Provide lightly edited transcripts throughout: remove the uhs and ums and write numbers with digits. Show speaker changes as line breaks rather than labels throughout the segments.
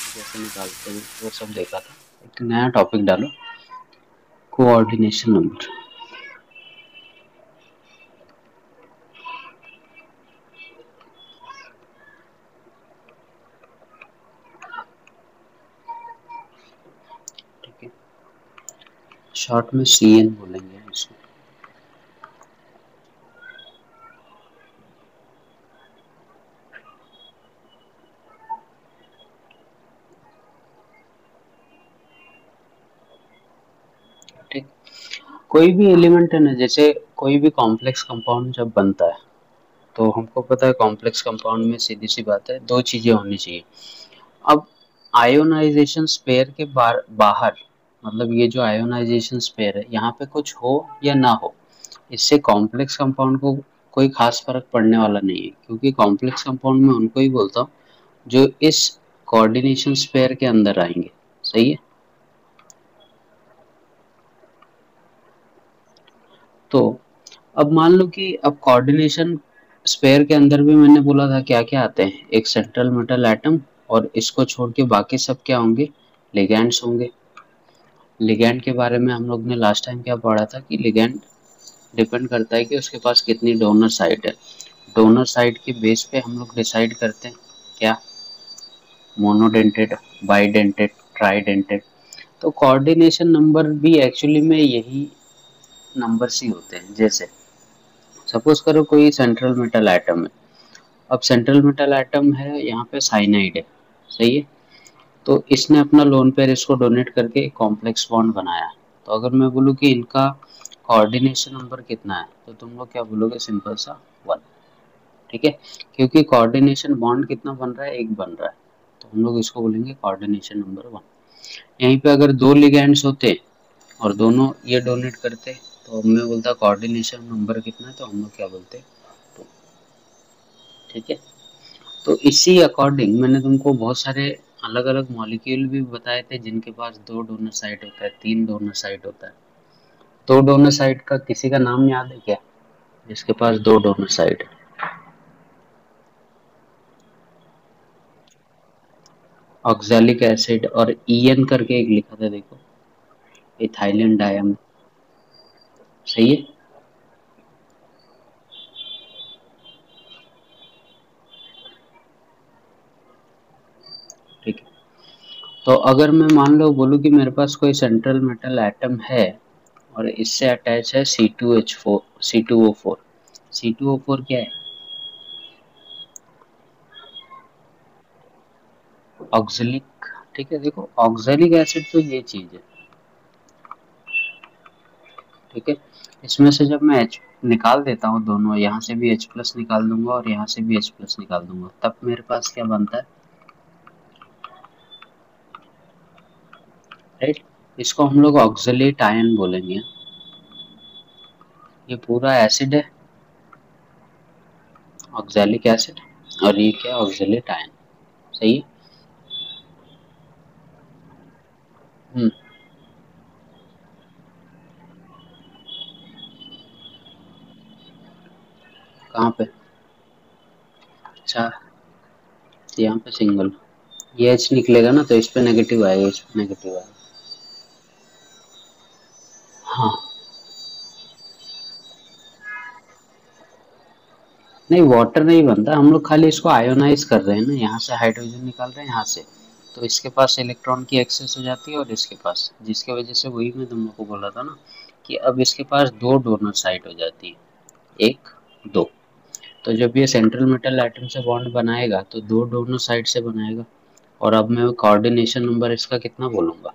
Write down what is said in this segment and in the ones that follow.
कैसे निकालते हैं वो सब देखा था। एक नया टॉपिक डालो, कोऑर्डिनेशन नंबर। ठीक है, शॉर्ट में CN बोलेंगे हम इसको। ठीक, कोई भी एलिमेंट है ना, जैसे कोई भी कॉम्प्लेक्स कंपाउंड जब बनता है तो हमको पता है कॉम्प्लेक्स कंपाउंड में सीधी सी बात है दो चीजें होनी चाहिए। अब आयोनाइजेशन स्पेयर के बाहर, मतलब ये जो आयोनाइजेशन स्पेयर है यहाँ पे कुछ हो या ना हो, इससे कॉम्प्लेक्स कंपाउंड को कोई खास फर्क पड़ने वाला नहीं है, क्योंकि कॉम्प्लेक्स कंपाउंड में उनको ही बोलता हूँ जो इस कोऑर्डिनेशन स्पेयर के अंदर आएंगे। सही है। तो अब मान लो कि अब कोऑर्डिनेशन स्पेयर के अंदर भी मैंने बोला था क्या क्या आते हैं, एक सेंट्रल मेटल एटम, और इसको छोड़ के बाकी सब क्या होंगे, लिगैंड्स होंगे। लिगैंड के बारे में हम लोग ने लास्ट टाइम क्या पढ़ा था कि लिगैंड डिपेंड करता है कि उसके पास कितनी डोनर साइट है। डोनर साइट के बेस पे हम लोग डिसाइड करते हैं क्या, मोनोडेंटेड, बाइडेंटेड, ट्राइडेंटेड। तो कोऑर्डिनेशन नंबर भी एक्चुअली में यही नंबर्स ही होते हैं। जैसे सपोज करो कोई सेंट्रल मेटल एटम है, अब सेंट्रल मेटल एटम है यहाँ पे साइनाइड है। सही है। तो इसने अपना लोन पेयर इसको डोनेट करके एक कॉम्प्लेक्स बॉन्ड बनाया। तो अगर मैं बोलूँ कि इनका कोऑर्डिनेशन नंबर कितना है तो तुम लोग क्या बोलोगे, सिंपल सा 1। ठीक है, क्योंकि कोऑर्डिनेशन बॉन्ड कितना बन रहा है, एक बन रहा है, तो हम लोग इसको बोलेंगे कोऑर्डिनेशन नंबर 1। यहीं पे अगर दो लिगैंड्स होते और दोनों ये डोनेट करते तो मैं बोलता कोऑर्डिनेशन नंबर कितना है, तो हम लोग क्या बोलते 2। ठीक है। तो इसी अकॉर्डिंग मैंने तुमको बहुत सारे अलग अलग मॉलिक्यूल भी बताए थे जिनके पास दो डोनर साइट होता है, तीन डोनर साइट होता है। दो डोनर साइट का किसी का नाम याद है क्या, जिसके पास दो डोनर साइट है? ऑक्सैलिक एसिड और EN करके एक लिखा था देखो, इथाइलिन डायम। सही है। ठीक है, तो अगर मैं मान लो बोलूँ कि मेरे पास कोई सेंट्रल मेटल एटम है और इससे अटैच है C2H4, C2O4। C2O4 क्या है, ऑक्सैलिक। ठीक है, देखो ऑक्सैलिक एसिड तो ये चीज है। ठीक है, इसमें से जब मैं H निकाल देता हूँ, दोनों यहाँ से भी H प्लस निकाल दूंगा और यहाँ से भी H प्लस निकाल दूंगा, तब मेरे पास क्या बनता है, राइट। इसको हम लोग ऑक्सलेट आयन बोलेंगे। ये पूरा एसिड है, ऑक्सैलिक एसिड, और ये क्या, ऑक्सलेट आयन। सही है। हम्म, कहाँ पे, अच्छा, यहाँ पे सिंगल, ये H निकलेगा ना तो इस पे नेगेटिव आएगा, इस पे नेगेटिव आएगा। हाँ, नहीं वाटर नहीं बनता, हम लोग खाली इसको आयोनाइज कर रहे हैं ना, यहाँ से हाइड्रोजन निकाल रहे हैं यहाँ से, तो इसके पास इलेक्ट्रॉन की एक्सेस हो जाती है और इसके पास, जिसकी वजह से वही मैं तुम लोग को बोला था ना कि अब इसके पास दो डोनर साइट हो जाती है, एक, दो। तो जब ये सेंट्रल मेटल एटम से बॉन्ड बनाएगा तो दो डोनर साइड से बनाएगा। और अब मैं कोऑर्डिनेशन नंबर इसका कितना बोलूंगा,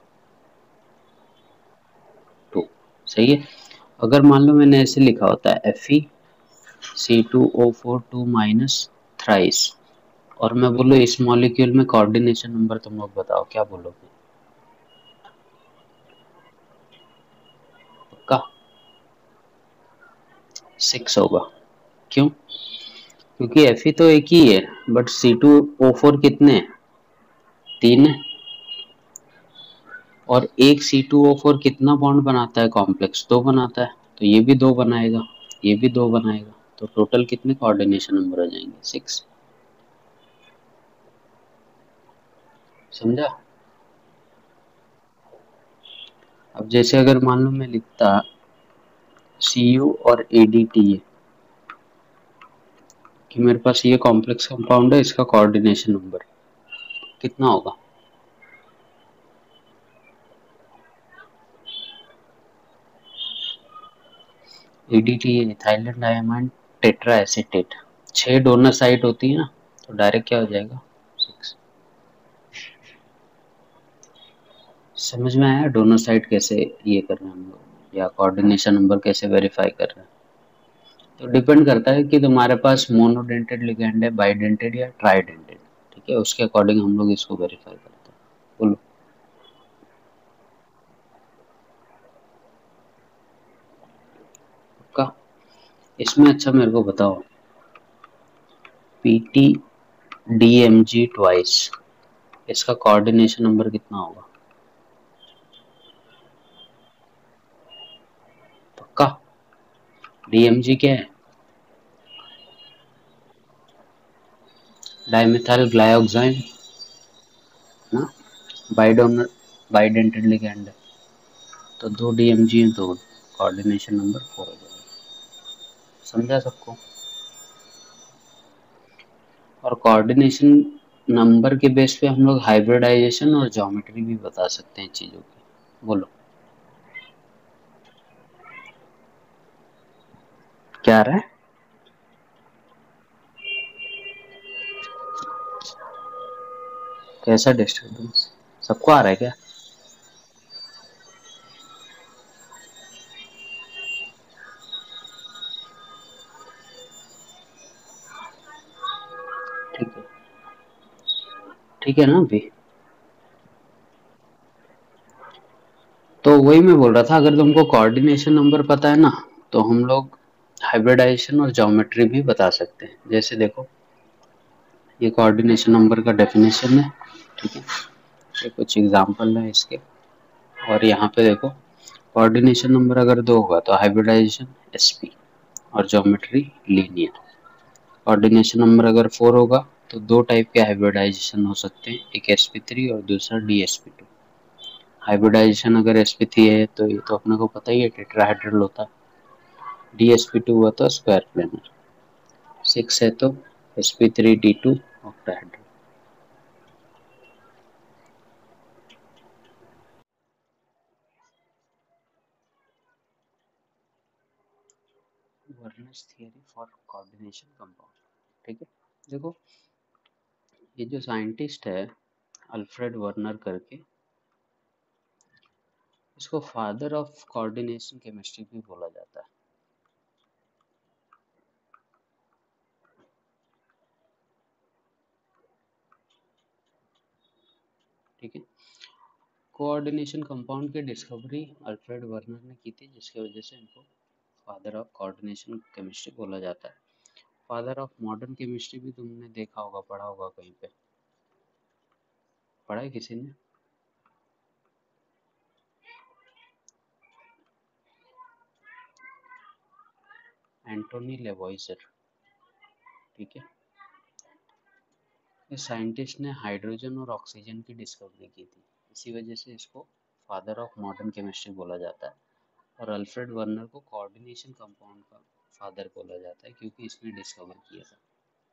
2। सही है। अगर मान लो मैंने ऐसे लिखा होता है Fe C2O4 2 माइनस थ्राइस, और मैं बोलूँ इस मॉलिक्यूल में कोऑर्डिनेशन नंबर तुम लोग बताओ क्या बोलोगे, पक्का 6 होगा। क्यों, क्योंकि Fe तो एक ही है, बट C2O4 कितने हैं, 3 है। और एक C2O4 कितना बॉन्ड बनाता है, कॉम्प्लेक्स 2 बनाता है, तो ये भी 2 बनाएगा, ये भी 2 बनाएगा, तो टोटल कितने कोऑर्डिनेशन नंबर हो जाएंगे, 6। समझा? अब जैसे अगर मान लो मैं लिखता CU और ADTA कि मेरे पास ये कॉम्प्लेक्स कंपाउंड है, इसका कोऑर्डिनेशन नंबर कितना होगा? ADTA ethylene diamond tetra acetate, 6 donor site होती है ना, तो डायरेक्ट क्या हो जाएगा? 6। समझ में आया डोनर साइट कैसे ये कर रहे हैं हम लोग, या कोऑर्डिनेशन नंबर कैसे वेरीफाई कर रहे हैं? तो डिपेंड करता है कि तुम्हारे पास मोनोडेंटेड लिगेंड है, बाइडेंटेड या ट्राइडेंटेड। ठीक है, उसके अकॉर्डिंग हम लोग इसको वेरीफाई करते हैं। बोलो। पक्का? इसमें अच्छा मेरे को बताओ, PTDMG ट्वाइस, इसका कोऑर्डिनेशन नंबर कितना होगा? पक्का? DMG क्या है? डाइमिथाइल ग्लाइऑक्साइड ना, बाइडोनर बाइडेंटेड लिगेंड है, तो 2 DMG है तो कोऑर्डिनेशन नंबर 4 हो जाएगा। समझा सबको? और कोऑर्डिनेशन नंबर के बेस पे हम लोग हाइब्रिडाइजेशन और ज्योमेट्री भी बता सकते हैं चीजों की। बोलो। क्या आ रहा है? कैसा डिस्टर्बेंस? सबको आ रहा है क्या? ठीक है, ठीक है ना अभी? तो वही मैं बोल रहा था, अगर तुमको कोऑर्डिनेशन नंबर पता है ना, तो हम लोग हाइब्रिडाइजेशन और ज्योमेट्री भी बता सकते हैं। जैसे देखो, ये कोऑर्डिनेशन नंबर का डेफिनेशन है। ठीक है, ये कुछ एग्जांपल है इसके। और यहाँ पे देखो, कोऑर्डिनेशन नंबर अगर 2 होगा तो हाइब्रिडाइजेशन SP और ज्योमेट्री लीनियर। कोऑर्डिनेशन नंबर अगर 4 होगा तो 2 टाइप के हाइब्रिडाइजेशन हो सकते हैं, एक SP3 और दूसरा DSP2। हाइब्रिडाइजेशन अगर SP3 है तो ये तो अपने को पता ही है, टेट्राहेड्रल होता है। DSP2 हुआ तो स्क्वायर प्लेनर। 6 है तो SP3D2 octahedral. Werner's theory for coordination compound. ठीक है, देखो, ये जो साइंटिस्ट है अल्फ्रेड वर्नर करके, इसको फादर ऑफ कोऑर्डिनेशन केमिस्ट्री भी बोला जाता है। ठीक है, कोऑर्डिनेशन कंपाउंड की डिस्कवरी अल्फ्रेड वर्नर ने की थी, जिसकी वजह से इनको फादर ऑफ कोऑर्डिनेशन केमिस्ट्री बोला जाता है। फादर ऑफ मॉडर्न केमिस्ट्री भी तुमने देखा होगा, पढ़ा होगा कहीं पे, पढ़ा है किसी ने? एंटोनी लेवॉइजर। ठीक है, इस साइंटिस्ट ने हाइड्रोजन और ऑक्सीजन की डिस्कवरी की थी, इसी वजह से इसको फादर ऑफ मॉडर्न केमिस्ट्री बोला जाता है। और अल्फ्रेड वर्नर को कोऑर्डिनेशन कंपाउंड का फादर बोला जाता है, क्योंकि इसने डिस्कवर किया था।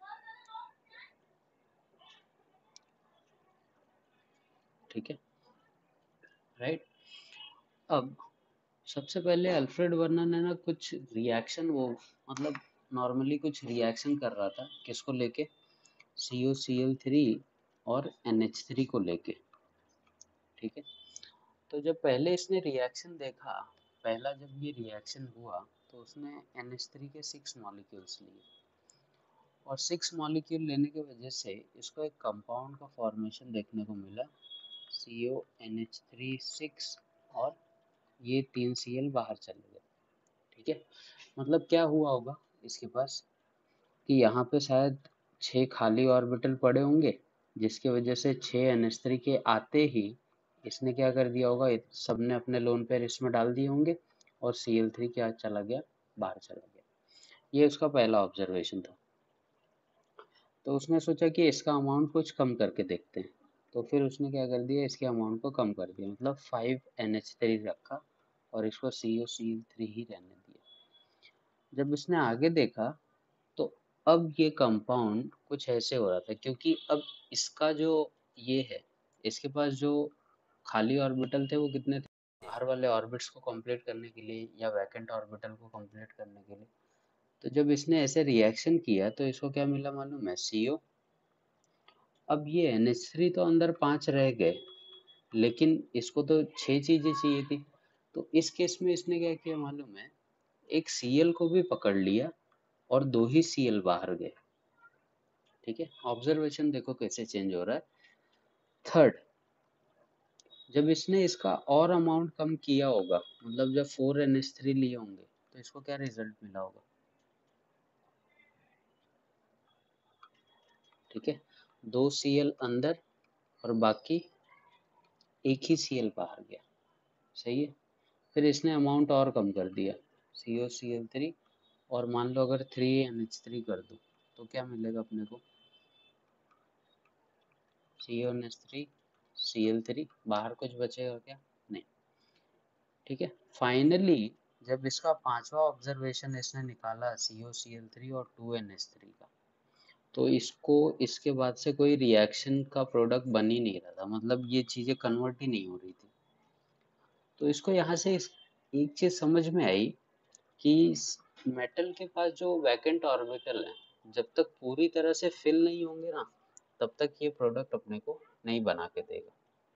ठीक है, राइट। अब सबसे पहले अल्फ्रेड वर्नर ने ना कुछ रिएक्शन, वो मतलब नॉर्मली कुछ रिएक्शन कर रहा था, किसको लेके? CuCl3 और NH3 को लेके। ठीक है, तो जब पहले इसने रिएक्शन देखा, पहला जब ये रिएक्शन हुआ, तो उसने NH3 के 6 मॉलिक्यूल्स लिए, और 6 मॉलिक्यूल लेने की वजह से इसको एक कंपाउंड का फॉर्मेशन देखने को मिला, CONH3 6, और ये 3 Cl बाहर चले गए। ठीक है, मतलब क्या हुआ होगा इसके पास, कि यहाँ पे शायद 6 खाली ऑर्बिटल पड़े होंगे, जिसकी वजह से 6 NH3 के आते ही इसने क्या कर दिया होगा, सबने अपने लोन पेयर इसमें डाल दिए होंगे, और Cl3 क्या चला गया, बाहर चला गया। ये उसका पहला ऑब्जर्वेशन था। तो उसने सोचा कि इसका अमाउंट कुछ कम करके देखते हैं। तो फिर उसने क्या कर दिया, इसके अमाउंट को कम कर दिया, मतलब 5NH3 रखा और इसको COCl3 ही रहने दिया। जब इसने आगे देखा तो अब ये कंपाउंड कुछ ऐसे हो रहा था, क्योंकि अब इसका जो ये है, इसके पास जो खाली ऑर्बिटल थे वो कितने थे, बाहर वाले ऑर्बिट्स को कंप्लीट करने के लिए या वैकेंट ऑर्बिटल को कंप्लीट करने के लिए। तो जब इसने ऐसे रिएक्शन किया तो इसको क्या मिला मालूम है, CO। अब ये NH3 तो अंदर 5 रह गए, लेकिन इसको तो 6 चीजें चाहिए थी। तो इस केस में इसने क्या किया मालूम है, एक Cl को भी पकड़ लिया और 2 ही Cl बाहर गए। ठीक है, ऑब्जर्वेशन देखो कैसे चेंज हो रहा है। थर्ड, जब इसने इसका और अमाउंट कम किया होगा, मतलब जब 4NH3 लिए होंगे, तो इसको क्या रिजल्ट मिला होगा। ठीक है, 2 Cl अंदर और बाकी एक ही Cl बाहर गया। सही है। फिर इसने अमाउंट और कम कर दिया, COCl3, और मान लो अगर 3NH3 कर दो तो क्या मिलेगा अपने को, CONH3 Cl3, बाहर कुछ बचेगा क्या, नहीं। ठीक है, फाइनली जब इसका पांचवा ऑब्जर्वेशन इसने निकाला COCl3 और 2NH3 का, तो इसको इसके बाद से कोई रिएक्शन का प्रोडक्ट बन ही नहीं रहा था, मतलब ये चीजें कन्वर्ट ही नहीं हो रही थी। तो इसको यहाँ से एक चीज समझ में आई कि मेटल के पास जो वैकेंट ऑर्बिटल है, जब तक पूरी तरह से फिल नहीं होंगे ना, तब तक ये प्रोडक्ट अपने को नहीं बना के देगा।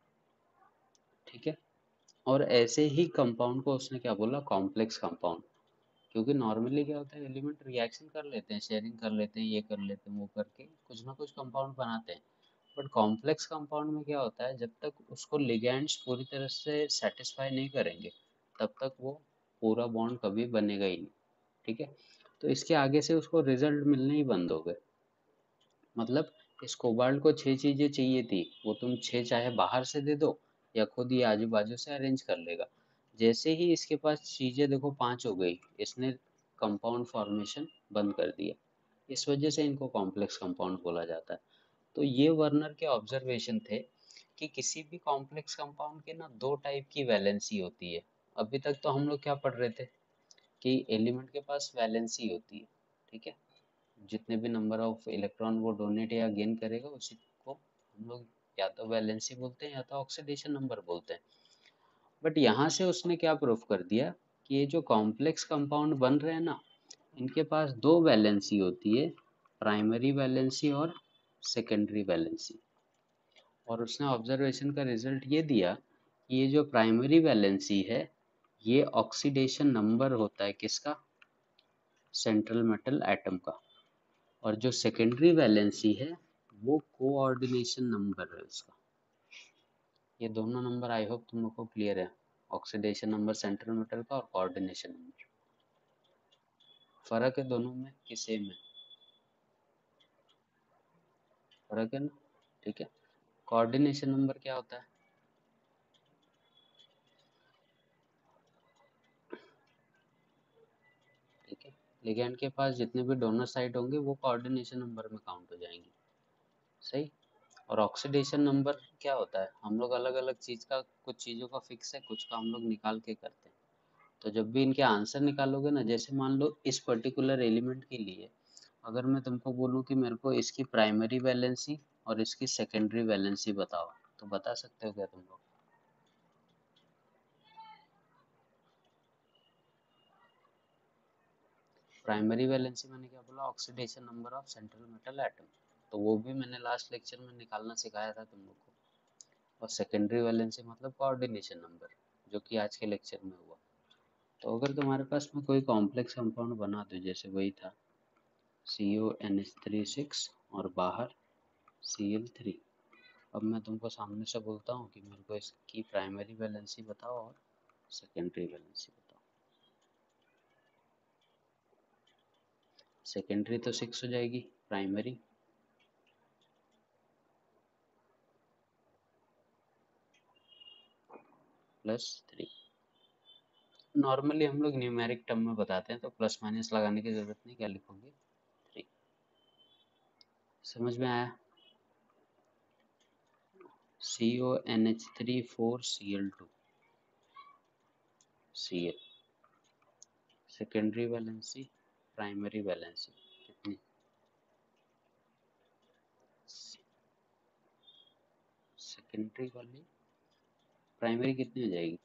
ठीक है, और ऐसे ही कंपाउंड को उसने क्या बोला, कॉम्प्लेक्स कंपाउंड। क्योंकि नॉर्मली क्या होता है, एलिमेंट रिएक्शन कर लेते हैं, शेयरिंग कर लेते हैं, ये कर लेते हैं, वो करके कुछ ना कुछ कंपाउंड बनाते हैं। बट कॉम्प्लेक्स कंपाउंड में क्या होता है, जब तक उसको लिगैंड्स पूरी तरह से सेटिस्फाई नहीं करेंगे, तब तक वो पूरा बॉन्ड कभी बनेगा ही नहीं। ठीक है, तो इसके आगे से उसको रिजल्ट मिलने ही बंद हो गए। मतलब इस कोबाल्ट को 6 चीजें चाहिए थी, वो तुम 6 चाहे बाहर से दे दो या खुद ही आजू बाजू से अरेंज कर लेगा। जैसे ही इसके पास चीजें देखो 5 हो गई, इसने कंपाउंड फॉर्मेशन बंद कर दिया। इस वजह से इनको कॉम्प्लेक्स कंपाउंड बोला जाता है। तो ये वर्नर के ऑब्जर्वेशन थे कि किसी भी कॉम्प्लेक्स कंपाउंड के ना 2 टाइप की वैलेंसी होती है। अभी तक तो हम लोग क्या पढ़ रहे थे कि एलिमेंट के पास वैलेंसी होती है। ठीक है, जितने भी नंबर ऑफ इलेक्ट्रॉन वो डोनेट या गेन करेगा उसी को हम लोग या तो वैलेंसी बोलते हैं या तो ऑक्सीडेशन नंबर बोलते हैं। बट यहाँ से उसने क्या प्रूफ कर दिया कि ये जो कॉम्प्लेक्स कंपाउंड बन रहे हैं ना, इनके पास 2 वैलेंसी होती है, प्राइमरी वैलेंसी और सेकेंडरी वैलेंसी। और उसने ऑब्जर्वेशन का रिजल्ट ये दिया कि ये जो प्राइमरी वैलेंसी है, ये ऑक्सीडेशन नंबर होता है किसका, सेंट्रल मेटल एटम का। और जो सेकेंडरी वैलेंसी है वो कोऑर्डिनेशन नंबर है उसका। ये दोनों नंबर आई होप तुम लोग को क्लियर है, ऑक्सीडेशन नंबर सेंट्रल मेटल का और कोऑर्डिनेशन नंबर। फर्क है दोनों में कि सेम है, फर्क है ना। ठीक है, कोऑर्डिनेशन नंबर क्या होता है, ठीक है, लिगैंड के पास जितने भी डोनर साइट होंगे वो कोऑर्डिनेशन नंबर में काउंट हो जाएंगे। सही। और ऑक्सीडेशन नंबर क्या होता है, हम लोग अलग अलग चीज का, कुछ चीजों का फिक्स है, कुछ का हम लोग निकाल के करते हैं। तो जब भी इनके आंसर निकालोगे ना, जैसे मान लो इस पर्टिकुलर एलिमेंट के लिए अगर मैं तुमको बोलूं कि मेरे को इसकी प्राइमरी वैलेंसी और इसकी सेकेंडरी वैलेंसी बताओ, तो बता सकते हो क्या तुम लोग। प्राइमरी वैलेंसी मैंने क्या बोला, oxidation number of central metal atom, तो वो भी मैंने लास्ट लेक्चर में निकालना सिखाया था तुम लोग को। और सेकेंडरी वैलेंसी मतलब कोऑर्डिनेशन नंबर, जो कि आज के लेक्चर में हुआ। तो अगर तुम्हारे पास में कोई कॉम्प्लेक्स कंपाउंड बना दो, जैसे वही था CONH3 6 और बाहर Cl3। अब मैं तुमको सामने से बोलता हूँ कि मेरे को इसकी प्राइमरी वैलेंसी बताओ और सेकेंडरी वैलेंसी बताओ। सेकेंडरी तो 6 हो जाएगी, प्राइमरी +3। नॉर्मली हम लोग न्यूमेरिक टर्म में बताते हैं, तो प्लस माइनस लगाने की जरूरत नहीं, क्या लिखोगे 3। समझ में आया। CONH3 4Cl2 Cl। Secondary valency, primary valency कितनी? सेकेंडरी वाली प्राइमरी कितनी हो जाएगी?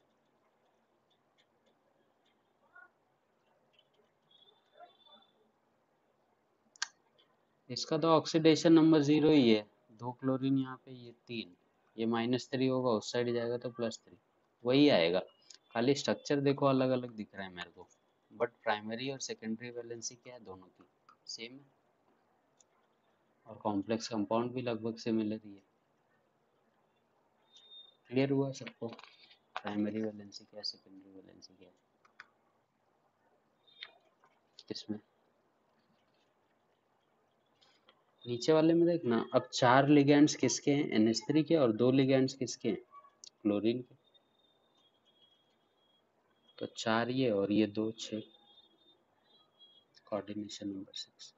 इसका तो ऑक्सीडेशन नंबर 0 ही है। 2 क्लोरीन यहाँ पे, ये 3, ये -3 होगा, उस साइड जाएगा तो +3, वही आएगा। खाली स्ट्रक्चर देखो अलग अलग दिख रहा है मेरे को, बट प्राइमरी और सेकेंडरी वैलेंसी क्या है, दोनों की सेम है। और कॉम्प्लेक्स कंपाउंड भी लगभग सिमिलर ही है। क्लियर हुआ सबको? प्राइमरी वैलेंसी क्या है, सेकेंडरी वैलेंसी क्या है? इसमें नीचे वाले में देखना, अब 4 लिगेंड्स किसके हैं, NH3 के, और 2 लिगेंड्स किसके हैं, क्लोरीन के। तो 4 ये और ये 2, 6, कोऑर्डिनेशन नंबर 6।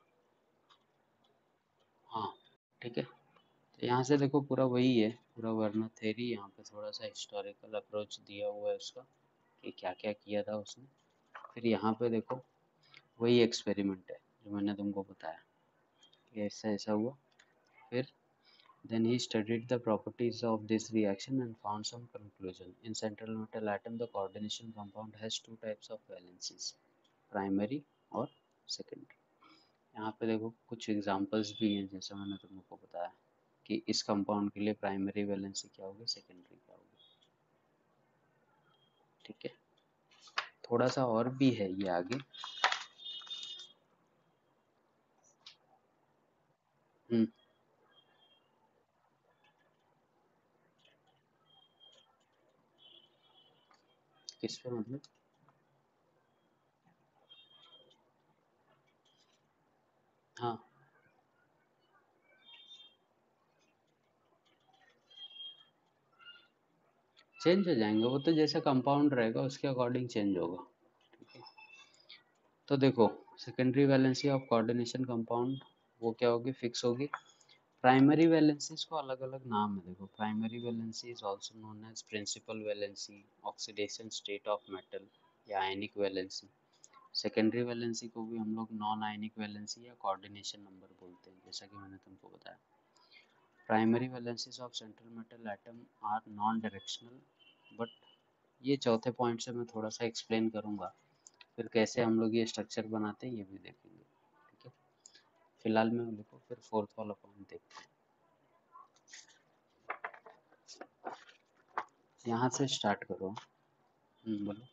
हाँ, ठीक है। तो यहाँ से देखो पूरा वही है, पूरा वर्ना थेरी, यहाँ पे थोड़ा सा हिस्टोरिकल अप्रोच दिया हुआ है उसका कि क्या क्या किया था उसने। फिर यहाँ पे देखो वही एक्सपेरिमेंट है जो मैंने तुमको बताया कि ऐसा ऐसा हुआ। फिर then he studied the properties of this reaction and found some conclusion. In central metal atom, the coordination compound has two types of valencies, primary और secondary. यहाँ पे देखो कुछ एग्जांपल्स भी हैं, जैसे मैंने तुमको बताया कि इस कंपाउंड के लिए प्राइमरी वैलेंसी क्या होगी, सेकेंडरी क्या होगी। ठीक है, थोड़ा सा और भी है ये आगे। हम्म, किस पे मतलब? हाँ, चेंज हो जाएंगे वो, तो जैसा कंपाउंड रहेगा उसके अकॉर्डिंग चेंज होगा। ठीक है, तो देखो secondary valency of coordination compound वो क्या होगी, फिक्स होगी। प्राइमरी वैलेंसीज को अलग अलग नाम है, देखो primary valency is also known as principal valency, oxidation state of metal या आयनिक वैलेंसी। सेकेंडरी वैलेंसी को भी हम लोग नॉन आयनिक वैलेंसी या कोऑर्डिनेशन नंबर बोलते हैं, जैसा कि मैंने तुमको बताया। Primary valencies of central metal atom are non directional, but ये चौथे पॉइंट से मैं थोड़ा सा एक्सप्लेन करूंगा। फिर कैसे हम लोग ये स्ट्रक्चर बनाते हैं ये भी देखेंगे। ठीक है, फिलहाल में लिखो, फिर फोर्थ वाला पॉइंट देखते हैं। यहाँ से स्टार्ट करो। बोलो।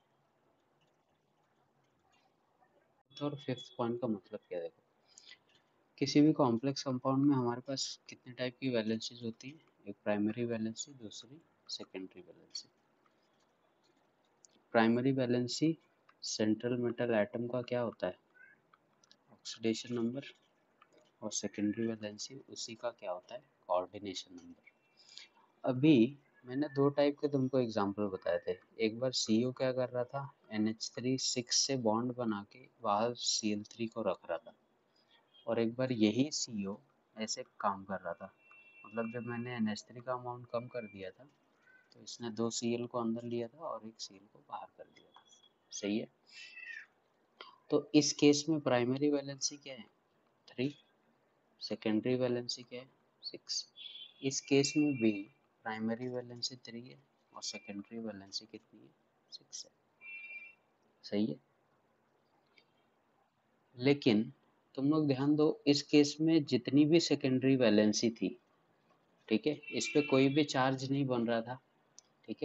और फिफ्थ पॉइंट का मतलब क्या है, देखो किसी भी कॉम्प्लेक्स कंपाउंड में हमारे पास कितने टाइप की वैलेंसीज होती है, एक प्राइमरी वैलेंसी, दूसरी secondary valency. Primary valency central metal atom का क्या होता है, ऑक्सीडेशन नंबर, और सेकेंडरी वैलेंसी उसी का क्या होता है, कोऑर्डिनेशन नंबर। अभी मैंने दो टाइप के तुमको एग्जांपल बताए थे। एक बार CO क्या कर रहा था, NH3 6 से बॉन्ड बना के बाहर Cl3 को रख रहा था, और एक बार यही CO ऐसे काम कर रहा था। मतलब जब मैंने NH3 का अमाउंट कम कर दिया था तो इसने 2 Cl को अंदर लिया था और एक Cl को बाहर कर दिया था। सही है। तो इस केस में प्राइमरी वैलेंसी क्या है, 3, सेकेंडरी वैलेंसी क्या है, 6। इस केस में भी प्राइमरी वैलेंसी 3 है और सेकेंडरी वैलेंसी कितनी है, 6 है। सही है। लेकिन तुम लोग ध्यान दो, इस केस में जितनी भी सेकेंडरी वैलेंसी थी, ठीक है, इस पे कोई भी चार्ज नहीं बन रहा था। ठीक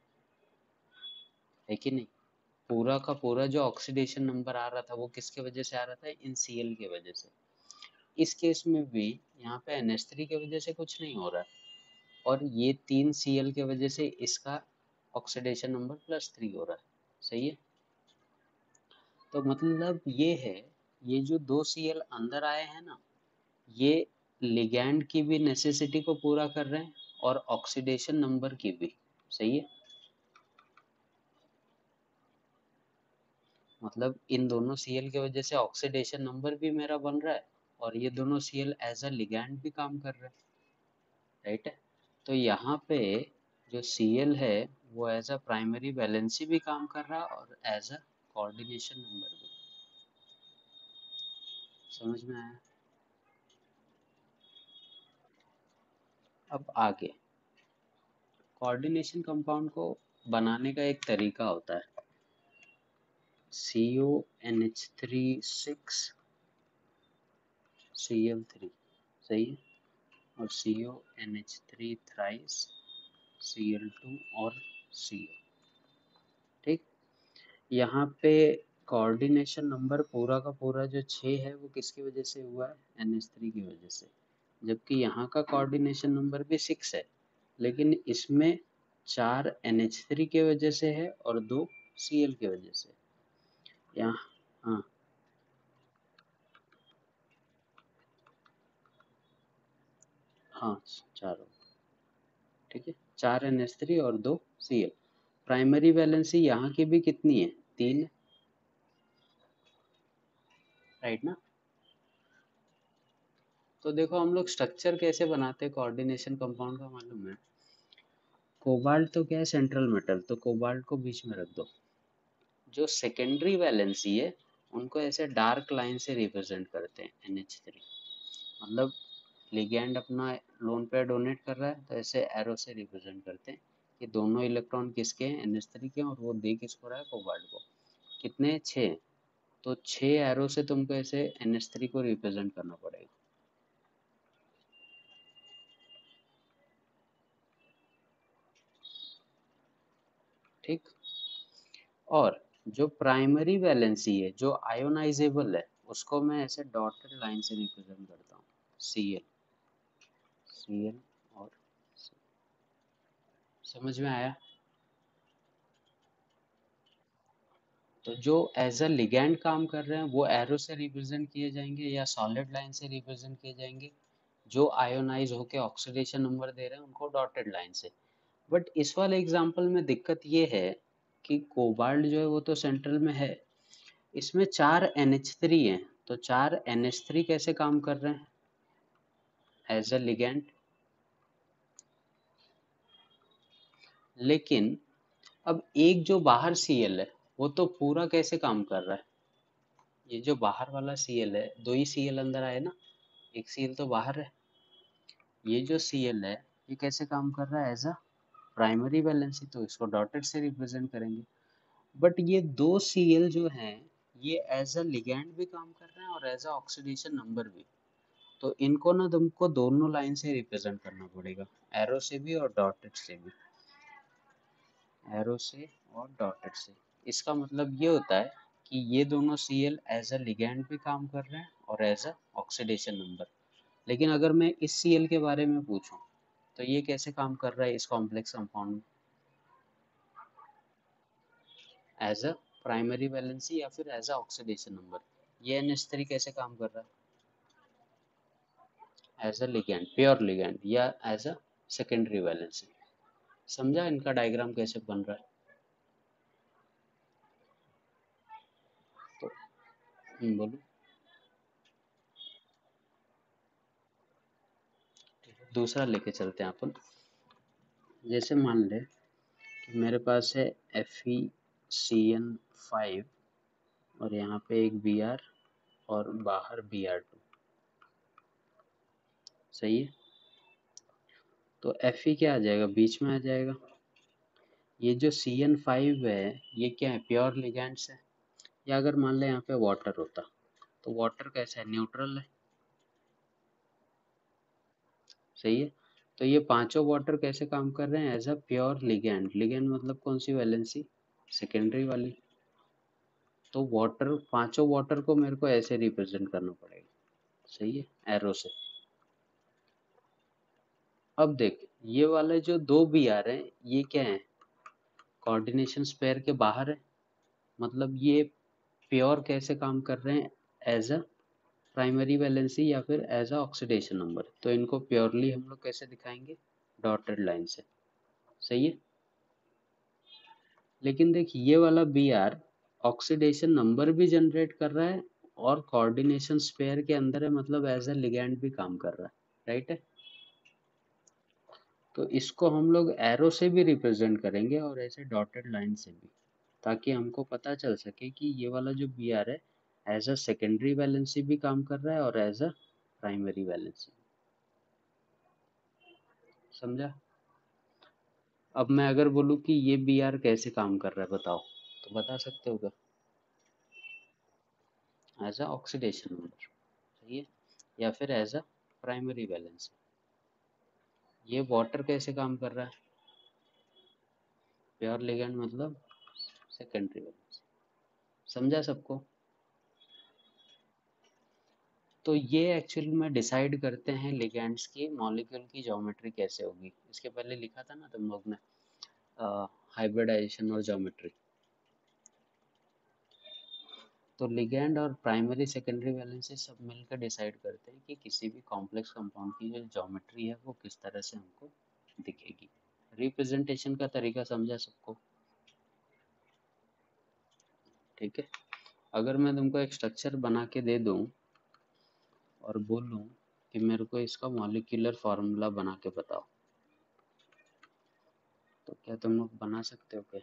है कि नहीं? पूरा का पूरा जो ऑक्सीडेशन नंबर आ रहा था वो किसके वजह से आ रहा था, इन Cl की वजह से। इस केस में भी यहाँ पे NH3 की वजह से कुछ नहीं हो रहा है, और ये 3 Cl की वजह से इसका ऑक्सीडेशन नंबर +3 हो रहा है। सही है। तो मतलब ये है, ये जो 2 Cl अंदर आए हैं ना, ये लिगैंड की भी नेसेसिटी को पूरा कर रहे हैं और ऑक्सीडेशन नंबर की भी। सही है। मतलब इन दोनों Cl की वजह से ऑक्सीडेशन नंबर भी मेरा बन रहा है और ये दोनों Cl एज अ लिगैंड भी काम कर रहे हैं। राइट है। तो यहाँ पे जो Cl है वो एज अ प्राइमरी वैलेंसी भी काम कर रहा है और एज अ कोऑर्डिनेशन नंबर भी। समझ में आया? अब आगे कोऑर्डिनेशन कंपाउंड को बनाने का एक तरीका होता है, CONH3 6Cl3, सही है, और CONH3 थ्राइस Cl2 और Cl। ठीक, यहाँ पे कोऑर्डिनेशन नंबर पूरा का पूरा जो 6 है वो किसकी वजह से हुआ है? NH3 की वजह से। जबकि यहाँ का कोऑर्डिनेशन नंबर भी 6 है, लेकिन इसमें 4 NH3 के वजह से है और 2 Cl की वजह से। यहाँ हाँ हाँ, चारों, ठीक है, 4 NH3 और 2 Cl। प्राइमरी वैलेंसी यहाँ की भी कितनी है? 3, राइट ना? तो देखो हम लोग स्ट्रक्चर कैसे बनाते हैं कोऑर्डिनेशन कंपाउंड का मालूम है? कोबाल्ट तो क्या है? सेंट्रल मेटल, तो कोबाल्ट को बीच में रख दो। जो सेकेंडरी वैलेंसी है उनको ऐसे डार्क लाइन से रिप्रेजेंट करते हैं, NH3। मतलब लिगैंड अपना लोन पेयर डोनेट कर रहा है तो ऐसे एरो से रिप्रेजेंट करते हैं कि दोनों इलेक्ट्रॉन किसके हैं? NH3 के हैं, और वो दे किसको रहा है? कोबाल्ट को। कितने? 6। तो 6 एरो से तुमको ऐसे NH3 को रिप्रेजेंट करना पड़ेगा। ठीक, और जो प्राइमरी वैलेंसी है जो आयोनाइजेबल है उसको मैं ऐसे डॉटेड लाइन से रिप्रेजेंट करता हूँ, Cl, Cl और Cl। समझ में आया? तो जो एज अ लिगैंड काम कर रहे हैं वो एरो से रिप्रेजेंट किए जाएंगे या सॉलिड लाइन से रिप्रेजेंट किए जाएंगे। जो आयोनाइज होके ऑक्सीडेशन नंबर दे रहे हैं उनको डॉटेड लाइन से। बट इस वाले एग्जांपल में दिक्कत ये है कि कोबाल्ट जो है वो तो सेंट्रल में है, इसमें 4 NH3 हैं, तो 4 NH3 कैसे काम कर रहे हैं एज अ लिगैंड? लेकिन अब एक जो बाहर Cl है वो तो पूरा कैसे काम कर रहा है? ये जो बाहर वाला Cl है, 2 ही Cl अंदर आए ना, एक Cl तो बाहर है। ये जो Cl है ये कैसे काम कर रहा है? एज अ प्राइमरी वैलेंसी, तो इसको डॉटेड से रिप्रेजेंट करेंगे। बट ये 2 Cl जो हैं ये एज अ लिगैंड भी काम कर रहे हैं और एज अ ऑक्सीडेशन नंबर भी। तो इनको ना तुमको दोनों लाइन से रिप्रेजेंट करना पड़ेगा, एरो से भी और डॉटेड से भी। एरो से और डॉटेड से। इसका मतलब ये होता है कि ये दोनों Cl एज अ लिगैंड भी काम कर रहे हैं और एज अ ऑक्सीडेशन नंबर। लेकिन अगर मैं इस Cl के बारे में पूछूं तो ये कैसे काम कर रहा है इस कॉम्प्लेक्स कंपाउंड में? एज अ प्राइमरी वैलेंसी या फिर एज अ ऑक्सीडेशन नंबर। ये NH3 कैसे काम कर रहा है? As a ligand, pure ligand, या एज अ सेकेंडरी वैलेंसी। समझा इनका डायग्राम कैसे बन रहा है? तो बोलो। दूसरा लेके चलते हैं अपन। जैसे मान ले कि मेरे पास है FeCN5 और यहाँ पे एक Br और बाहर Br2, सही है। तो Fe क्या आ जाएगा? बीच में आ जाएगा। ये जो CN5 है ये क्या है? प्योर लिगैंड्स है। या अगर मान ले यहाँ पे वाटर होता तो वाटर कैसा है? न्यूट्रल है, सही है। तो ये पांचों वाटर कैसे काम कर रहे हैं? As a pure ligand. Ligand मतलब कौन सी वैलेंसी? सेकेंडरी वाली। तो वाटर, पांचों वाटर को मेरे को ऐसे रिप्रेजेंट करना पड़ेगा, सही है, एरो से। अब देख ये वाले जो दो बी आ रहे हैं ये क्या है? कोऑर्डिनेशन स्पेयर के बाहर है। मतलब ये प्योर कैसे काम कर रहे हैं? एज अ प्राइमरी वैलेंसी या फिर एज अ ऑक्सीडेशन नंबर। तो इनको प्योरली हम लोग कैसे दिखाएंगे? डॉटेड लाइन से, सही है। लेकिन देख ये वाला बी आर ऑक्सीडेशन नंबर भी जनरेट कर रहा है और कोऑर्डिनेशन स्पेयर के अंदर है, मतलब एज अ लिगैंड भी काम कर रहा है, राइट है। तो इसको हम लोग एरो से भी रिप्रेजेंट करेंगे और ऐसे डॉटेड लाइन से भी, ताकि हमको पता चल सके कि ये वाला जो बी आर है एज अ सेकेंडरी वैलेंसी भी काम कर रहा है और एज अ प्राइमरी वैलेंसी। समझा? अब मैं अगर बोलूँ कि ये बी आर कैसे काम कर रहा है बताओ, तो बता सकते हो क्या? एज अ ऑक्सीडेशन नंबर, सही है, या फिर एज अ प्राइमरी वैलेंसी। ये वाटर कैसे काम कर रहा है? प्योर लिगेंड मतलब सेकेंडरी वैलेंसी। समझा सबको? तो ये एक्चुअली में डिसाइड करते हैं लिगेंड्स की मॉलिक्यूल की ज्योमेट्री कैसे होगी। इसके पहले लिखा था ना तुम लोग ने हाइब्रिडाइजेशन और ज्योमेट्री। तो लिगेंड और प्राइमरी सेकेंडरी वैलेंसी सब मिलकर डिसाइड करते हैं कि किसी भी कॉम्प्लेक्स कंपाउंड की जो ज्योमेट्री है वो किस तरह से हमको दिखेगी। रिप्रेजेंटेशन का तरीका समझा सबको? ठीक है। अगर मैं तुमको एक स्ट्रक्चर बना के दे दूं और बोलूं कि मेरे को इसका मॉलिक्यूलर फार्मूला बना के बताओ, तो क्या तुम लोग बना सकते हो क्या?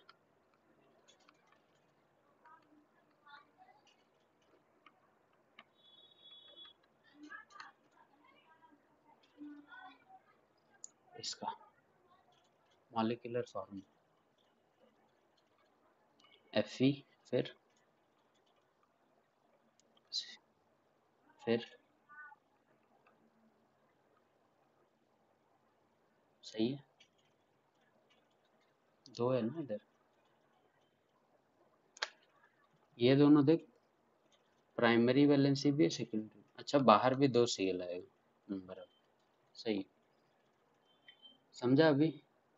इसका मॉलिक्यूलर फार्मूला Fe, फिर सही है, दो है ना इधर, ये दोनों देख, प्राइमरी वैलेंसी भी है सेकेंडरी, अच्छा बाहर भी दो सीएल आएगा नंबर। सही, समझा अभी?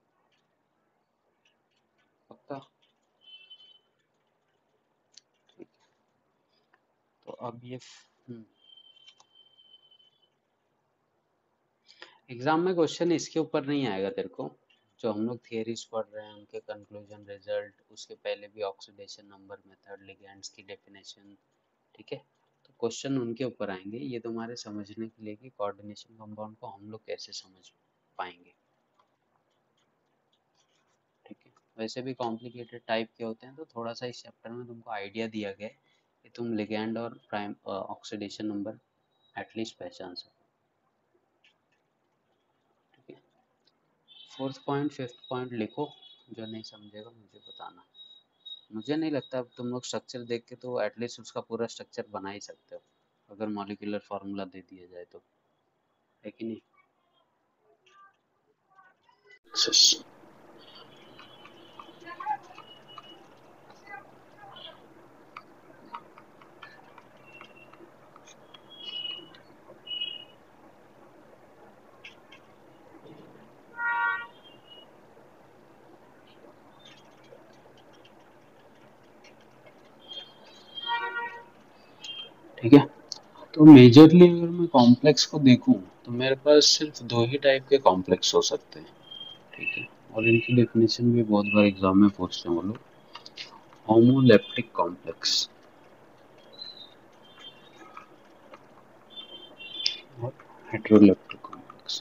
पक्का? ठीक है। तो अब ये एग्जाम में क्वेश्चन इसके ऊपर नहीं आएगा तेरे को, जो हम लोग थियरीज पढ़ रहे हैं उनके कंक्लूजन रिजल्ट, उसके पहले भी ऑक्सीडेशन नंबर मेथड, लिगेंड्स की डेफिनेशन, ठीक है। तो क्वेश्चन उनके ऊपर आएंगे, ये तुम्हारे समझने के लिए कि कोऑर्डिनेशन कंपाउंड को हम लोग कैसे समझ पाएंगे। ठीक है, वैसे भी कॉम्प्लिकेटेड टाइप के होते हैं, तो थोड़ा सा इस चैप्टर में तुमको आइडिया दिया गया है कि तुम लिगैंड और प्राइम ऑक्सीडेशन नंबर एटलीस्ट पहचान सको। ठीक है, फोर्थ पॉइंट फिफ्थ पॉइंट लिखो, जो नहीं समझेगा मुझे बताना। मुझे नहीं लगता अब तुम लोग स्ट्रक्चर देख के तो एटलीस्ट उसका पूरा स्ट्रक्चर बना ही सकते हो, अगर मॉलिक्यूलर फार्मूला दे दिया जाए तो, है कि नहीं? ठीक है, तो मेजरली अगर मैं कॉम्प्लेक्स को देखूं तो मेरे पास सिर्फ दो ही टाइप के कॉम्प्लेक्स हो सकते हैं। ठीक है, और इनकी डेफिनेशन भी बहुत बार एग्जाम में पूछते हैं वो लोग। होमोलेप्टिक कॉम्प्लेक्स और हेटेरोलेप्टिक कॉम्प्लेक्स।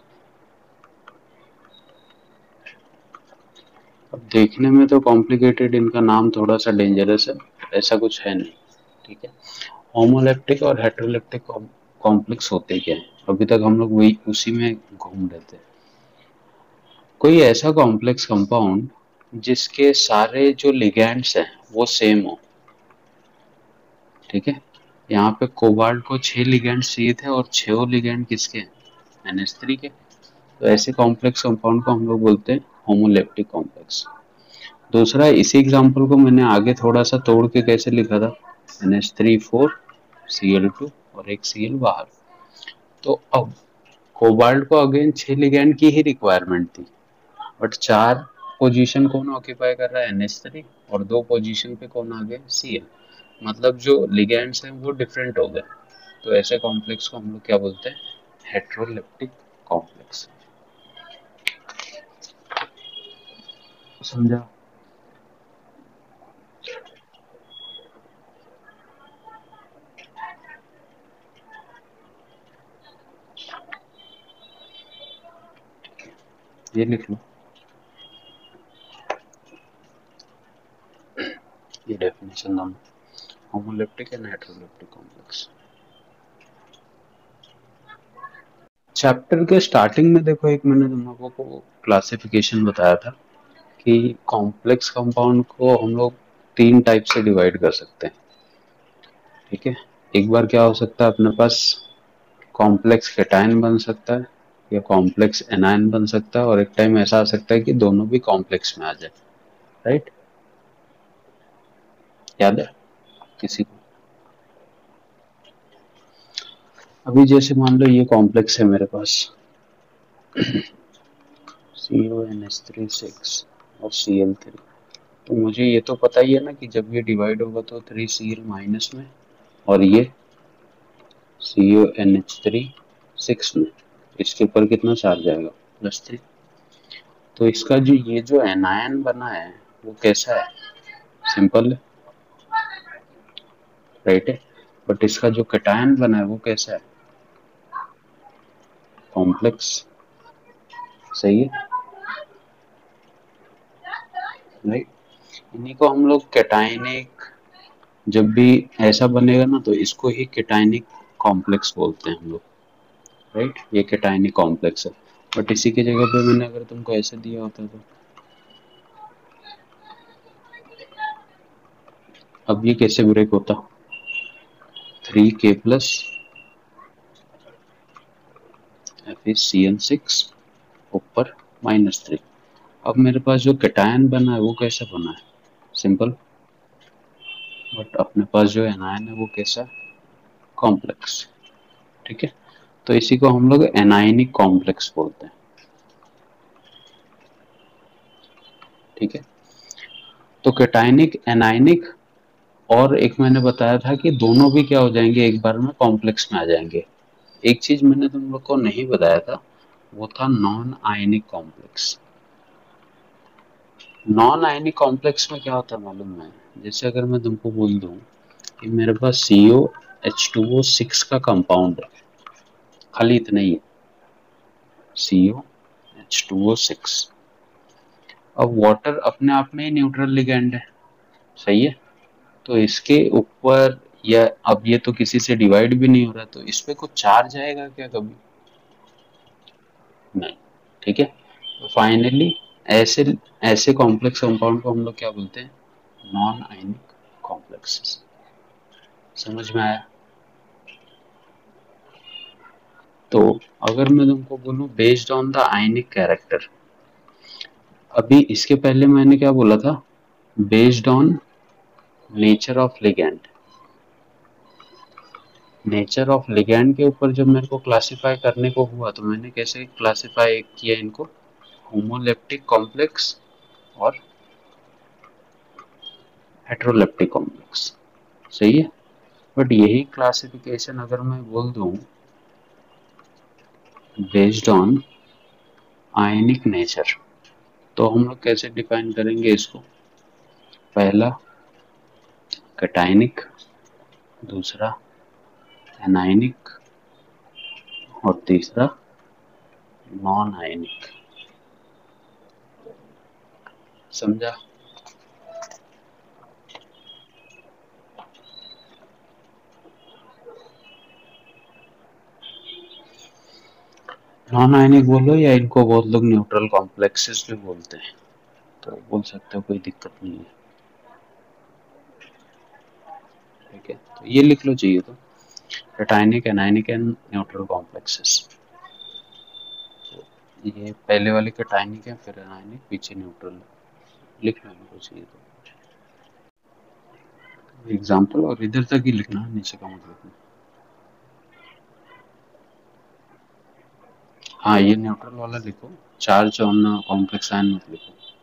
अब देखने में तो कॉम्प्लिकेटेड, इनका नाम थोड़ा सा डेंजरस है, ऐसा कुछ है नहीं। ठीक है, होमोलेप्टिक और हेटेरोलेप्टिक कॉम्प्लेक्स होते क्या है, अभी तक हम लोग वही उसी में घूम रहे थे। कोई ऐसा कॉम्प्लेक्स कंपाउंड जिसके सारे जो लिगैंड्स हैं वो सेम हो। ठीक है, यहाँ पे कोबाल्ट को 6 लिगैंड्स चाहिए थे और 6 लिगैंड किसके? NH3 के। तो ऐसे कॉम्प्लेक्स कंपाउंड को हम लोग बोलते हैं होमोलेप्टिक कॉम्प्लेक्स। दूसरा, इसी एग्जांपल को मैंने आगे थोड़ा सा तोड़ के कैसे लिखा था, NH3 4 Cl2 और एक Cl बाहर। तो अब कोबाल्ट को अगेन 6 लिगैंड की ही रिक्वायरमेंट थी, बट 4 पोजीशन कौन ऑक्यूपाई कर रहा है? NH3, और 2 पोजीशन पे कौन आ गया? Cl। मतलब जो लिगैंड्स हैं वो डिफरेंट हो गए। तो ऐसे कॉम्प्लेक्स को हम लोग क्या बोलते हैं? Heteroleptic complex. समझा? ये लिख लो, ये डेफिनेशन दोनों, homoleptic and heteroleptic complex. Chapter के स्टार्टिंग में देखो, एक मैंने तुम लोगों को क्लासिफिकेशन बताया था कि कॉम्प्लेक्स कंपाउंड को हम लोग 3 टाइप से डिवाइड कर सकते हैं। ठीक है, एक बार क्या हो सकता है अपने पास, कॉम्प्लेक्स केटायन बन सकता है या कॉम्प्लेक्स एनायन बन सकता है, और एक टाइम ऐसा आ सकता है कि दोनों भी कॉम्प्लेक्स में आ जाए। राइट, याद है किसी को? अभी जैसे मान लो ये कॉम्प्लेक्स है मेरे पास, CONH3 6 और Cl3, तो मुझे ये तो पता ही है ना कि जब ये डिवाइड होगा तो 3Cl माइनस में, और ये CONH3 6 में, इसके ऊपर कितना चार्ज आएगा, +3। तो इसका जो ये जो एनायन बना है वो कैसा है, सिंपल है, राइट है। बट इसका जो कैटायन बना है वो कैसा है, कॉम्प्लेक्स। सही है, राइट। इन्हीं को हम लोग कैटायनिक, जब भी ऐसा बनेगा ना तो इसको ही कैटायनिक कॉम्प्लेक्स बोलते हैं हम लोग, राइट। ये कैटायनिक कॉम्प्लेक्स है। बट इसी की जगह पे मैंने अगर तुमको ऐसे दिया होता तो अब ये कैसे ब्रेक होता, 3K+ FeCl6 ऊपर -3। अब मेरे पास जो कैटायन बना है वो कैसा बना है, सिंपल। बट अपने पास जो एनायन है वो कैसा, कॉम्प्लेक्स। ठीक है, तो इसी को हम लोग एनायनिक कॉम्प्लेक्स बोलते हैं। ठीक है, तो कैटायनिक, एनायनिक, और एक मैंने बताया था कि दोनों भी क्या हो जाएंगे, एक बार में कॉम्प्लेक्स में आ जाएंगे। एक चीज मैंने तुम लोग को नहीं बताया था, वो था non ionic complex. Non ionic complex में क्या होता है मालूम है, जैसे अगर मैं तुमको बोल दूं कि मेरे पास COH2O6 का कंपाउंड है, खाली इतना ही है, COH2O6। अब वाटर अपने आप में ही न्यूट्रल लिगेंड है, सही है। तो इसके ऊपर, या अब ये तो किसी से डिवाइड भी नहीं हो रहा, तो इस पे कुछ चार्ज आएगा क्या कभी, नहीं। ठीक है, तो फाइनली ऐसे ऐसे कॉम्प्लेक्स कंपाउंड को हम लोग क्या बोलते हैं, नॉन आयनिक कॉम्प्लेक्सेस। समझ में आया? तो अगर मैं तुमको बोलूं based on the ionic character, अभी इसके पहले मैंने क्या बोला था, based on nature of ligand. Nature of ligand के ऊपर जब मेरे को क्लासिफाई करने को हुआ तो मैंने कैसे क्लासिफाई किया इनको, होमोलेप्टिक कॉम्प्लेक्स और हेटेरोलेप्टिक कॉम्प्लेक्स। सही है, बट यही क्लासिफिकेशन अगर मैं बोल दूं बेस्ड ऑन आयनिक नेचर, तो हम लोग कैसे डिफाइन करेंगे इसको, पहला कैटायनिक, दूसरा एनायनिक, और तीसरा नॉन आयनिक। समझा? नॉन आयनिक बोलो या इनको बहुत लोग न्यूट्रल कॉम्प्लेक्सेस भी बोलते हैं, तो बोल सकते हो, कोई दिक्कत नहीं है। ठीक है, तो ये लिख लो चाहिए तो, cationic, anionic and neutral complexes. ये पहले वाले कैटायनिक है, फिर एनायनिक, पीछे न्यूट्रल। लिख लो इनको चाहिए तो एग्जाम्पल, और इधर तक ही लिखना, नीचे का मत लिखना। हाँ, ये न्यूट्रल वाला लिखो, चार्ज ऑन कॉम्प्लेक्स आयन मत लिखो।